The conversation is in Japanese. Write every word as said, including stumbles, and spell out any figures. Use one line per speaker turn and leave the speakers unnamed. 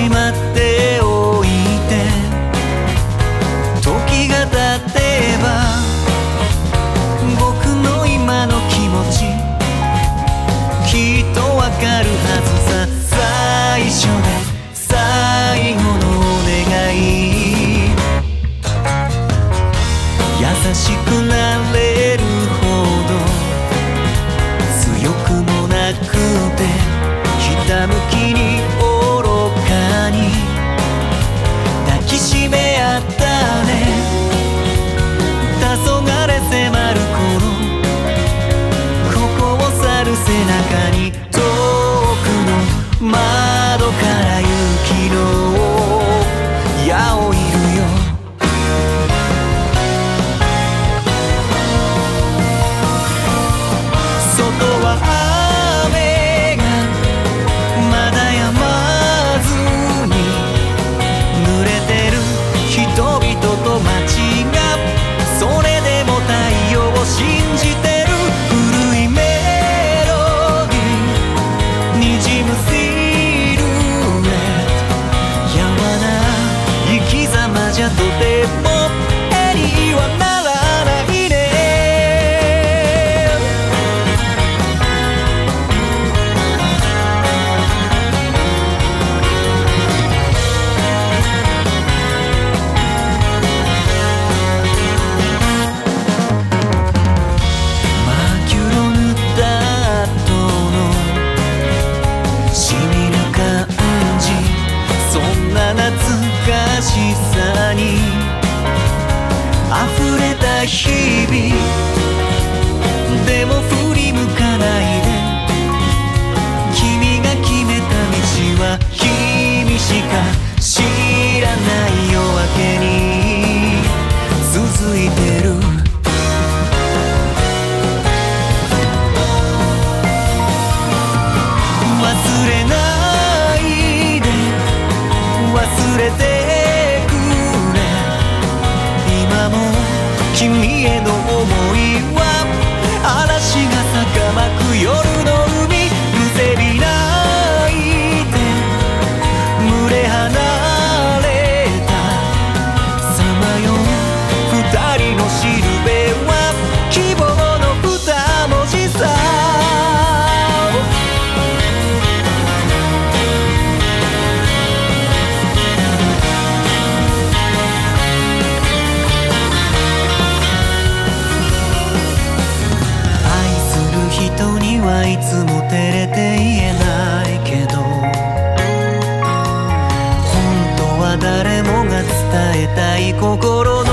しまっておいて、時が経てば僕の今の気持ちきっとわかるはずさ。最初で最後のお願い、優しくなれるほど強くもなくて、ひたむきに愚かに抱きしめ合ったね。黄昏迫る頃、ここを去る背中に遠くの窓から雪の矢を射るよ。外は雨がまだ止まずに濡れてる人々と街が、それでも太陽を信じてる。古いメロディーにじむシルエット、やわな生き様じゃとても絵にはならないね。マキュロ塗った後のしみる感じ、そんな懐かしさに溢れた日々。でも振り向かないで、君が決めた道は君しか知らない夜明けに続いてる。忘れないで忘れてくれ、今も君への想いは嵐が逆まく夜の海。むせびないで群れ離れたさまよう二人のしるべは希望の二文字さ。人にはいつも照れて言えないけど、本当は誰もが伝えたい心の